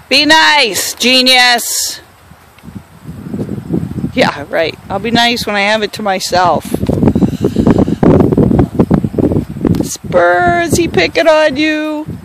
Be nice, genius. Yeah, right. I'll be nice when I have it to myself. Spur, is he picking on you?